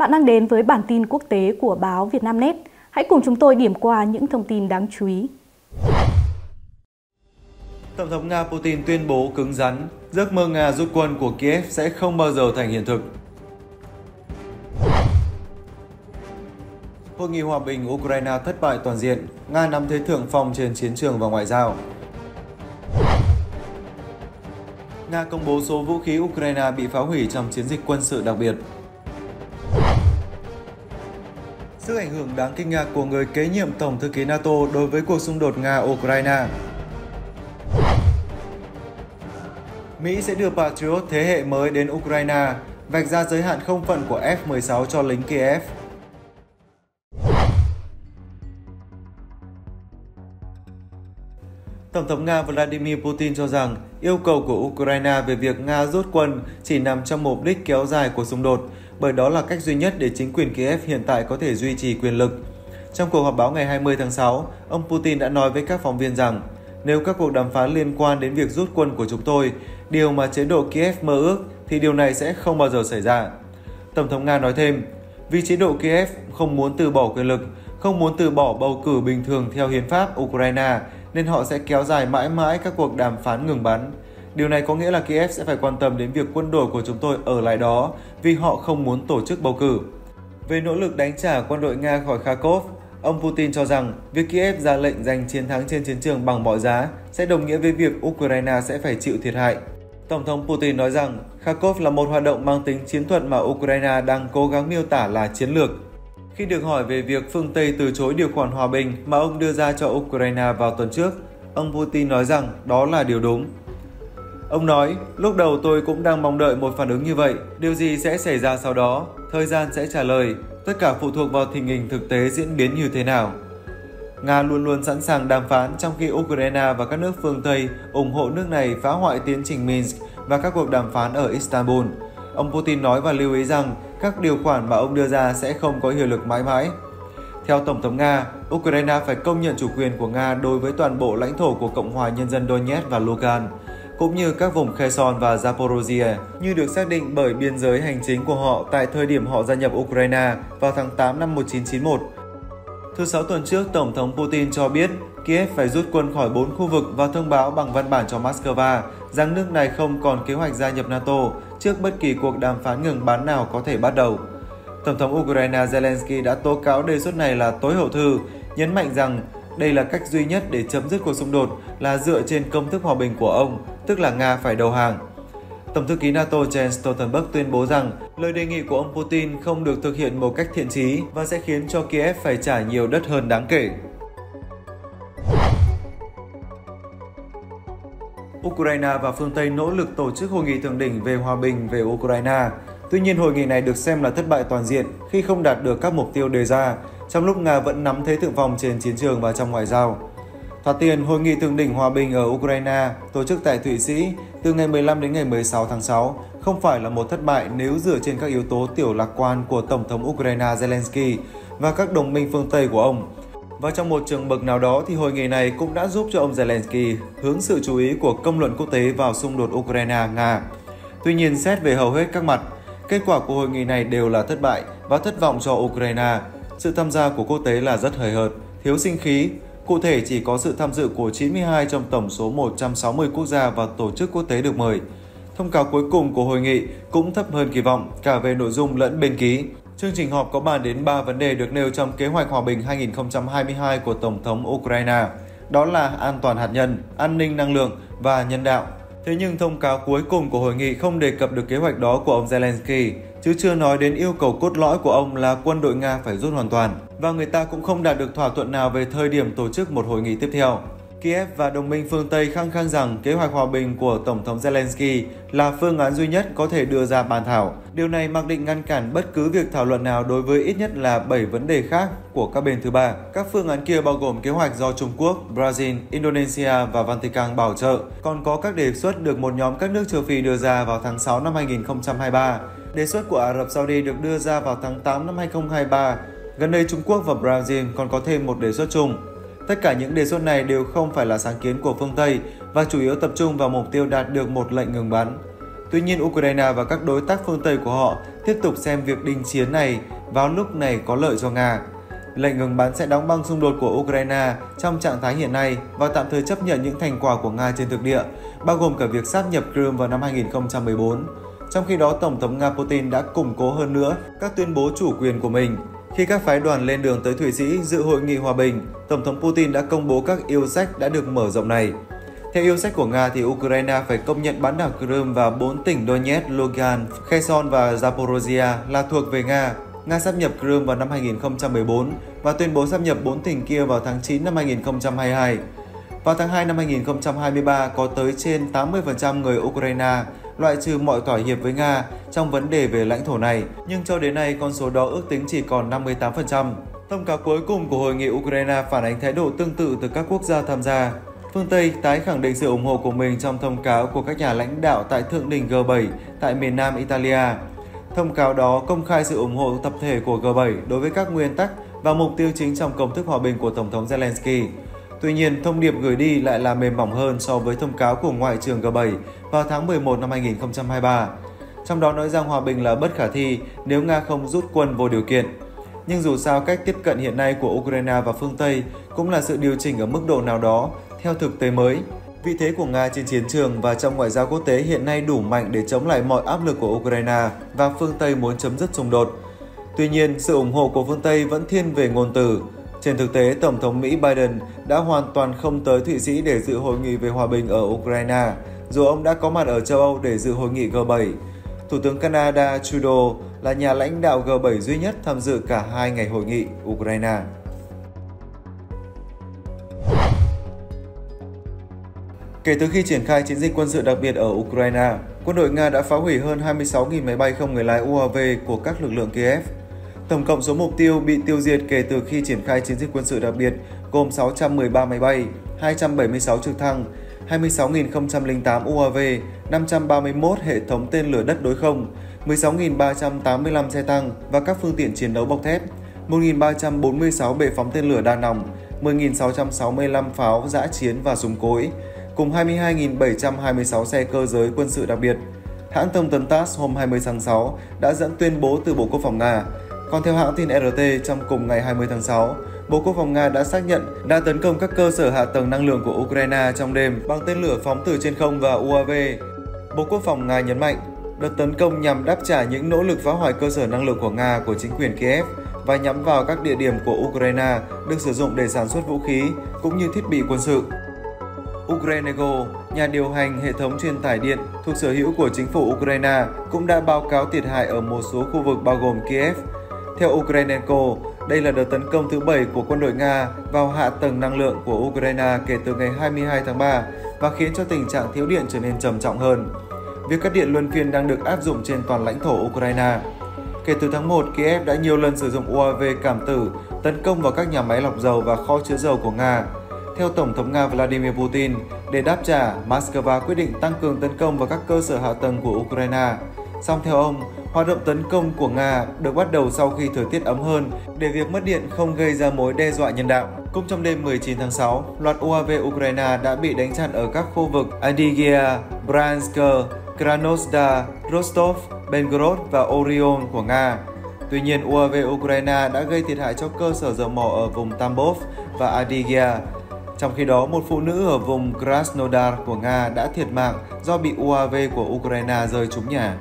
Bạn đang đến với bản tin quốc tế của báo Vietnamnet. Hãy cùng chúng tôi điểm qua những thông tin đáng chú ý. Tổng thống Nga Putin tuyên bố cứng rắn, giấc mơ Nga rút quân của Kiev sẽ không bao giờ thành hiện thực. Hội nghị hòa bình Ukraine thất bại toàn diện, Nga nắm thế thượng phong trên chiến trường và ngoại giao. Nga công bố số vũ khí Ukraine bị phá hủy trong chiến dịch quân sự đặc biệt. Sức ảnh hưởng đáng kinh ngạc của người kế nhiệm Tổng thư ký NATO đối với cuộc xung đột Nga-Ukraine. Mỹ sẽ đưa Patriot thế hệ mới đến Ukraine, vạch ra giới hạn không phận của F-16 cho lính Kiev. Tổng thống Nga Vladimir Putin cho rằng yêu cầu của Ukraine về việc Nga rút quân chỉ nằm trong mục đích kéo dài cuộc xung đột, bởi đó là cách duy nhất để chính quyền Kiev hiện tại có thể duy trì quyền lực. Trong cuộc họp báo ngày 20 tháng 6, ông Putin đã nói với các phóng viên rằng nếu các cuộc đàm phán liên quan đến việc rút quân của chúng tôi, điều mà chế độ Kiev mơ ước, thì điều này sẽ không bao giờ xảy ra. Tổng thống Nga nói thêm, vì chế độ Kiev không muốn từ bỏ quyền lực, không muốn từ bỏ bầu cử bình thường theo hiến pháp Ukraine, nên họ sẽ kéo dài mãi mãi các cuộc đàm phán ngừng bắn. Điều này có nghĩa là Kiev sẽ phải quan tâm đến việc quân đội của chúng tôi ở lại đó vì họ không muốn tổ chức bầu cử. Về nỗ lực đánh trả quân đội Nga khỏi Kharkov, ông Putin cho rằng việc Kiev ra lệnh giành chiến thắng trên chiến trường bằng mọi giá sẽ đồng nghĩa với việc Ukraine sẽ phải chịu thiệt hại. Tổng thống Putin nói rằng Kharkov là một hoạt động mang tính chiến thuật mà Ukraine đang cố gắng miêu tả là chiến lược. Khi được hỏi về việc phương Tây từ chối điều khoản hòa bình mà ông đưa ra cho Ukraine vào tuần trước, ông Putin nói rằng đó là điều đúng. Ông nói, lúc đầu tôi cũng đang mong đợi một phản ứng như vậy, điều gì sẽ xảy ra sau đó, thời gian sẽ trả lời, tất cả phụ thuộc vào tình hình thực tế diễn biến như thế nào. Nga luôn luôn sẵn sàng đàm phán trong khi Ukraine và các nước phương Tây ủng hộ nước này phá hoại tiến trình Minsk và các cuộc đàm phán ở Istanbul. Ông Putin nói và lưu ý rằng các điều khoản mà ông đưa ra sẽ không có hiệu lực mãi mãi. Theo Tổng thống Nga, Ukraine phải công nhận chủ quyền của Nga đối với toàn bộ lãnh thổ của Cộng hòa Nhân dân Donetsk và Lugan, cũng như các vùng Kherson và Zaporozhye, như được xác định bởi biên giới hành chính của họ tại thời điểm họ gia nhập Ukraine vào tháng 8 năm 1991. Thứ Sáu tuần trước, Tổng thống Putin cho biết Kiev phải rút quân khỏi 4 khu vực và thông báo bằng văn bản cho Moscow rằng nước này không còn kế hoạch gia nhập NATO trước bất kỳ cuộc đàm phán ngừng bắn nào có thể bắt đầu. Tổng thống Ukraine Zelensky đã tố cáo đề xuất này là tối hậu thư, nhấn mạnh rằng đây là cách duy nhất để chấm dứt cuộc xung đột là dựa trên công thức hòa bình của ông, tức là Nga phải đầu hàng. Tổng thư ký NATO Jens Stoltenberg tuyên bố rằng lời đề nghị của ông Putin không được thực hiện một cách thiện chí và sẽ khiến cho Kiev phải trả nhiều đất hơn đáng kể. Ukraine và phương Tây nỗ lực tổ chức hội nghị thượng đỉnh về hòa bình về Ukraine. Tuy nhiên, hội nghị này được xem là thất bại toàn diện khi không đạt được các mục tiêu đề ra, trong lúc Nga vẫn nắm thế thượng phong trên chiến trường và trong ngoại giao. Thoạt tiền, Hội nghị thượng đỉnh hòa bình ở Ukraine tổ chức tại Thụy Sĩ từ ngày 15 đến ngày 16 tháng 6 không phải là một thất bại nếu dựa trên các yếu tố tiểu lạc quan của Tổng thống Ukraine Zelensky và các đồng minh phương Tây của ông. Và trong một trường bậc nào đó thì hội nghị này cũng đã giúp cho ông Zelensky hướng sự chú ý của công luận quốc tế vào xung đột Ukraine-Nga. Tuy nhiên, xét về hầu hết các mặt, kết quả của hội nghị này đều là thất bại và thất vọng cho Ukraine. Sự tham gia của quốc tế là rất hời hợt, thiếu sinh khí. Cụ thể, chỉ có sự tham dự của 92 trong tổng số 160 quốc gia và tổ chức quốc tế được mời. Thông cáo cuối cùng của hội nghị cũng thấp hơn kỳ vọng cả về nội dung lẫn bên ký. Chương trình họp có bàn đến 3 vấn đề được nêu trong kế hoạch hòa bình 2022 của Tổng thống Ukraine. Đó là an toàn hạt nhân, an ninh năng lượng và nhân đạo. Thế nhưng thông cáo cuối cùng của hội nghị không đề cập được kế hoạch đó của ông Zelensky, chứ chưa nói đến yêu cầu cốt lõi của ông là quân đội Nga phải rút hoàn toàn. Và người ta cũng không đạt được thỏa thuận nào về thời điểm tổ chức một hội nghị tiếp theo. Kiev và đồng minh phương Tây khăng khăng rằng kế hoạch hòa bình của Tổng thống Zelensky là phương án duy nhất có thể đưa ra bàn thảo. Điều này mặc định ngăn cản bất cứ việc thảo luận nào đối với ít nhất là 7 vấn đề khác của các bên thứ ba. Các phương án kia bao gồm kế hoạch do Trung Quốc, Brazil, Indonesia và Vatican bảo trợ, còn có các đề xuất được một nhóm các nước châu Phi đưa ra vào tháng 6 năm 2023. Đề xuất của Ả Rập Saudi được đưa ra vào tháng 8 năm 2023. Gần đây Trung Quốc và Brazil còn có thêm một đề xuất chung. Tất cả những đề xuất này đều không phải là sáng kiến của phương Tây và chủ yếu tập trung vào mục tiêu đạt được một lệnh ngừng bắn. Tuy nhiên, Ukraine và các đối tác phương Tây của họ tiếp tục xem việc đình chiến này vào lúc này có lợi cho Nga. Lệnh ngừng bắn sẽ đóng băng xung đột của Ukraine trong trạng thái hiện nay và tạm thời chấp nhận những thành quả của Nga trên thực địa, bao gồm cả việc sáp nhập Crimea vào năm 2014. Trong khi đó, Tổng thống Nga Putin đã củng cố hơn nữa các tuyên bố chủ quyền của mình. Khi các phái đoàn lên đường tới Thụy Sĩ dự hội nghị hòa bình, Tổng thống Putin đã công bố các yêu sách đã được mở rộng này. Theo yêu sách của Nga thì Ukraine phải công nhận bán đảo Crimea và 4 tỉnh Donetsk, Lugansk, Kherson và Zaporozhye là thuộc về Nga. Nga sáp nhập Crimea vào năm 2014 và tuyên bố sáp nhập 4 tỉnh kia vào tháng 9 năm 2022. Vào tháng 2 năm 2023, có tới trên 80% người Ukraine loại trừ mọi thỏa hiệp với Nga trong vấn đề về lãnh thổ này, nhưng cho đến nay con số đó ước tính chỉ còn 58%. Thông cáo cuối cùng của hội nghị Ukraine phản ánh thái độ tương tự từ các quốc gia tham gia. Phương Tây tái khẳng định sự ủng hộ của mình trong thông cáo của các nhà lãnh đạo tại Thượng đỉnh G7 tại miền Nam Italia. Thông cáo đó công khai sự ủng hộ tập thể của G7 đối với các nguyên tắc và mục tiêu chính trong công thức hòa bình của Tổng thống Zelensky. Tuy nhiên, thông điệp gửi đi lại là mềm mỏng hơn so với thông cáo của Ngoại trưởng G7 vào tháng 11 năm 2023. Trong đó nói rằng hòa bình là bất khả thi nếu Nga không rút quân vô điều kiện. Nhưng dù sao, cách tiếp cận hiện nay của Ukraine và phương Tây cũng là sự điều chỉnh ở mức độ nào đó theo thực tế mới. Vị thế của Nga trên chiến trường và trong ngoại giao quốc tế hiện nay đủ mạnh để chống lại mọi áp lực của Ukraine và phương Tây muốn chấm dứt xung đột. Tuy nhiên, sự ủng hộ của phương Tây vẫn thiên về ngôn từ. Trên thực tế, Tổng thống Mỹ Biden đã hoàn toàn không tới Thụy Sĩ để dự hội nghị về hòa bình ở Ukraine, dù ông đã có mặt ở châu Âu để dự hội nghị G7. Thủ tướng Canada Trudeau là nhà lãnh đạo G7 duy nhất tham dự cả hai ngày hội nghị Ukraine. Kể từ khi triển khai chiến dịch quân sự đặc biệt ở Ukraine, quân đội Nga đã phá hủy hơn 26.000 máy bay không người lái UAV của các lực lượng Kiev. Tổng cộng số mục tiêu bị tiêu diệt kể từ khi triển khai chiến dịch quân sự đặc biệt gồm 613 máy bay, 276 trực thăng, 26.008 UAV, 531 hệ thống tên lửa đất đối không, 16.385 xe tăng và các phương tiện chiến đấu bọc thép, 1.346 bệ phóng tên lửa đa nòng, 10.665 pháo dã chiến và súng cối, cùng 22.726 xe cơ giới quân sự đặc biệt. Hãng thông tấn TASS hôm 20 tháng 6 đã dẫn tuyên bố từ Bộ Quốc phòng Nga. Còn theo hãng tin RT, trong cùng ngày 20 tháng 6, Bộ Quốc phòng Nga đã xác nhận đã tấn công các cơ sở hạ tầng năng lượng của Ukraine trong đêm bằng tên lửa phóng từ trên không và UAV. Bộ Quốc phòng Nga nhấn mạnh, đợt tấn công nhằm đáp trả những nỗ lực phá hoại cơ sở năng lượng của Nga của chính quyền Kiev và nhắm vào các địa điểm của Ukraine được sử dụng để sản xuất vũ khí cũng như thiết bị quân sự. Ukrenergo, nhà điều hành hệ thống truyền tải điện thuộc sở hữu của chính phủ Ukraine, cũng đã báo cáo thiệt hại ở một số khu vực bao gồm Kiev. Theo Ukrenergo, đây là đợt tấn công thứ 7 của quân đội Nga vào hạ tầng năng lượng của Ukraine kể từ ngày 22 tháng 3 và khiến cho tình trạng thiếu điện trở nên trầm trọng hơn. Việc cắt điện luân phiên đang được áp dụng trên toàn lãnh thổ Ukraine. Kể từ tháng 1, Kiev đã nhiều lần sử dụng UAV cảm tử tấn công vào các nhà máy lọc dầu và kho chứa dầu của Nga. Theo Tổng thống Nga Vladimir Putin, để đáp trả, Moscow quyết định tăng cường tấn công vào các cơ sở hạ tầng của Ukraine. Song theo ông, hoạt động tấn công của Nga được bắt đầu sau khi thời tiết ấm hơn để việc mất điện không gây ra mối đe dọa nhân đạo. Cũng trong đêm 19 tháng 6, loạt UAV Ukraine đã bị đánh chặn ở các khu vực Adygea, Bryansk, Krasnodar, Rostov, Belgorod và Orion của Nga. Tuy nhiên, UAV Ukraine đã gây thiệt hại cho cơ sở dầu mỏ ở vùng Tambov và Adygea. Trong khi đó, một phụ nữ ở vùng Krasnodar của Nga đã thiệt mạng do bị UAV của Ukraine rơi trúng nhà.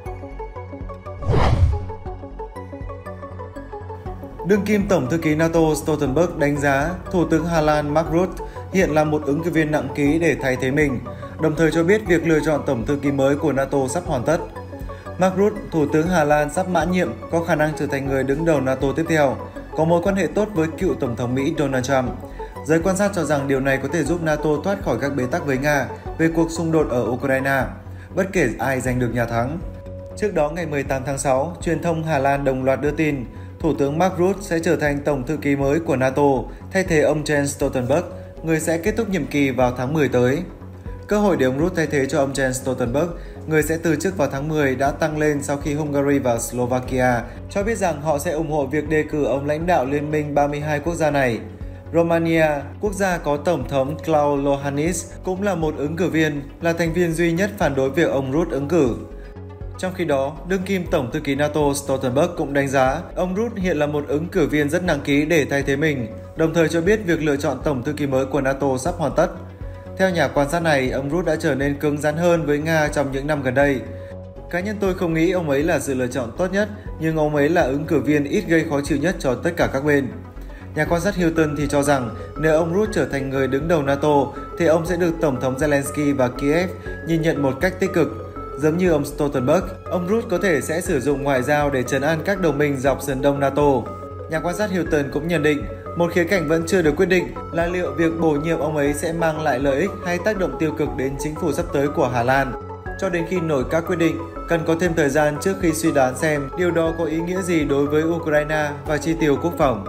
Đương kim Tổng thư ký NATO Stoltenberg đánh giá Thủ tướng Hà Lan Mark Rutte hiện là một ứng cử viên nặng ký để thay thế mình, đồng thời cho biết việc lựa chọn Tổng thư ký mới của NATO sắp hoàn tất. Mark Rutte, Thủ tướng Hà Lan sắp mãn nhiệm, có khả năng trở thành người đứng đầu NATO tiếp theo, có mối quan hệ tốt với cựu Tổng thống Mỹ Donald Trump. Giới quan sát cho rằng điều này có thể giúp NATO thoát khỏi các bế tắc với Nga về cuộc xung đột ở Ukraine, bất kể ai giành được nhà thắng. Trước đó, ngày 18 tháng 6, truyền thông Hà Lan đồng loạt đưa tin Thủ tướng Mark Rutte sẽ trở thành Tổng thư ký mới của NATO, thay thế ông Jens Stoltenberg, người sẽ kết thúc nhiệm kỳ vào tháng 10 tới. Cơ hội để ông Rutte thay thế cho ông Jens Stoltenberg, người sẽ từ chức vào tháng 10, đã tăng lên sau khi Hungary và Slovakia cho biết rằng họ sẽ ủng hộ việc đề cử ông lãnh đạo Liên minh 32 quốc gia này. Romania, quốc gia có Tổng thống Klaus Iohannis, cũng là một ứng cử viên, là thành viên duy nhất phản đối việc ông Rutte ứng cử. Trong khi đó, đương kim Tổng thư ký NATO Stoltenberg cũng đánh giá ông Rutte hiện là một ứng cử viên rất năng ký để thay thế mình, đồng thời cho biết việc lựa chọn Tổng thư ký mới của NATO sắp hoàn tất. Theo nhà quan sát này, ông Rutte đã trở nên cứng rắn hơn với Nga trong những năm gần đây. Cá nhân tôi không nghĩ ông ấy là sự lựa chọn tốt nhất, nhưng ông ấy là ứng cử viên ít gây khó chịu nhất cho tất cả các bên. Nhà quan sát Hilton thì cho rằng nếu ông Rutte trở thành người đứng đầu NATO, thì ông sẽ được Tổng thống Zelensky và Kiev nhìn nhận một cách tích cực. Giống như ông Stoltenberg, ông Rutte có thể sẽ sử dụng ngoại giao để trấn an các đồng minh dọc sườn đông NATO. Nhà quan sát Hilton cũng nhận định, một khía cạnh vẫn chưa được quyết định là liệu việc bổ nhiệm ông ấy sẽ mang lại lợi ích hay tác động tiêu cực đến chính phủ sắp tới của Hà Lan. Cho đến khi nổi các quyết định, cần có thêm thời gian trước khi suy đoán xem điều đó có ý nghĩa gì đối với Ukraine và chi tiêu quốc phòng.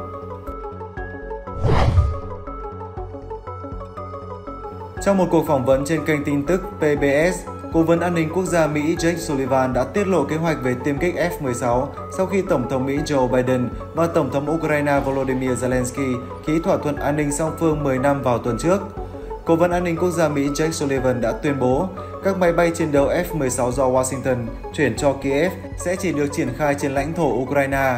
Trong một cuộc phỏng vấn trên kênh tin tức PBS, Cố vấn an ninh quốc gia Mỹ Jake Sullivan đã tiết lộ kế hoạch về tiêm kích F-16 sau khi Tổng thống Mỹ Joe Biden và Tổng thống Ukraine Volodymyr Zelensky ký thỏa thuận an ninh song phương 10 năm vào tuần trước. Cố vấn an ninh quốc gia Mỹ Jake Sullivan đã tuyên bố các máy bay chiến đấu F-16 do Washington chuyển cho Kiev sẽ chỉ được triển khai trên lãnh thổ Ukraine.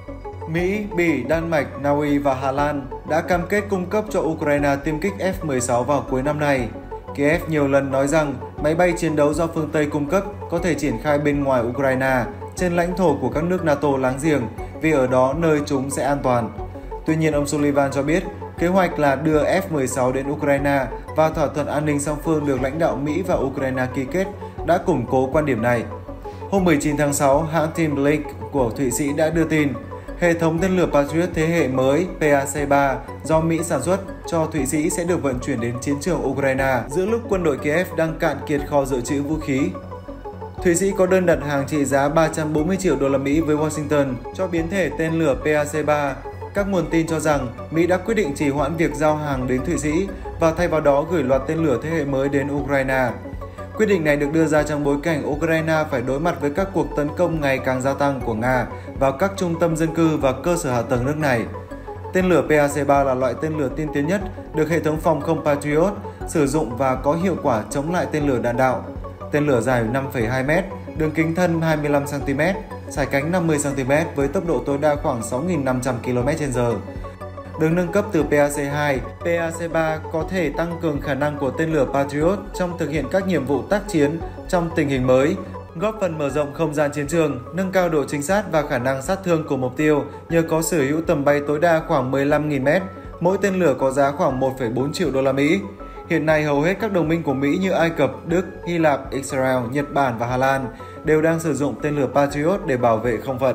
Mỹ, Bỉ, Đan Mạch, Na Uy và Hà Lan đã cam kết cung cấp cho Ukraine tiêm kích F-16 vào cuối năm nay. Kiev nhiều lần nói rằng máy bay chiến đấu do phương Tây cung cấp có thể triển khai bên ngoài Ukraine, trên lãnh thổ của các nước NATO láng giềng, vì ở đó nơi chúng sẽ an toàn. Tuy nhiên, ông Sullivan cho biết kế hoạch là đưa F-16 đến Ukraine và thỏa thuận an ninh song phương được lãnh đạo Mỹ và Ukraine ký kết đã củng cố quan điểm này. Hôm 19 tháng 6, hãng tin Blink của Thụy Sĩ đã đưa tin hệ thống tên lửa Patriot thế hệ mới PAC-3 do Mỹ sản xuất cho Thụy Sĩ sẽ được vận chuyển đến chiến trường Ukraine giữa lúc quân đội Kiev đang cạn kiệt kho dự trữ vũ khí. Thụy Sĩ có đơn đặt hàng trị giá 340 triệu đô la Mỹ với Washington cho biến thể tên lửa PAC-3. Các nguồn tin cho rằng Mỹ đã quyết định trì hoãn việc giao hàng đến Thụy Sĩ và thay vào đó gửi loạt tên lửa thế hệ mới đến Ukraine. Quyết định này được đưa ra trong bối cảnh Ukraine phải đối mặt với các cuộc tấn công ngày càng gia tăng của Nga vào các trung tâm dân cư và cơ sở hạ tầng nước này. Tên lửa PAC-3 là loại tên lửa tiên tiến nhất được hệ thống phòng không Patriot sử dụng và có hiệu quả chống lại tên lửa đạn đạo. Tên lửa dài 5,2 m, đường kính thân 25 cm, sải cánh 50 cm với tốc độ tối đa khoảng 6.500 km/h. Được nâng cấp từ PAC-2, PAC-3 có thể tăng cường khả năng của tên lửa Patriot trong thực hiện các nhiệm vụ tác chiến trong tình hình mới, góp phần mở rộng không gian chiến trường, nâng cao độ chính xác và khả năng sát thương của mục tiêu nhờ có sở hữu tầm bay tối đa khoảng 15.000 m. Mỗi tên lửa có giá khoảng 1,4 triệu đô la Mỹ. Hiện nay hầu hết các đồng minh của Mỹ như Ai Cập, Đức, Hy Lạp, Israel, Nhật Bản và Hà Lan đều đang sử dụng tên lửa Patriot để bảo vệ không phận.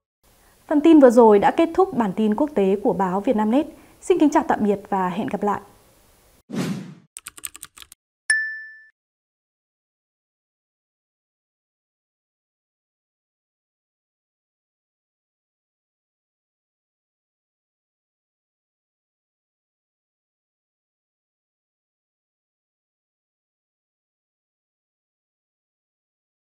Phần tin vừa rồi đã kết thúc bản tin quốc tế của báo Vietnamnet. Xin kính chào tạm biệt và hẹn gặp lại.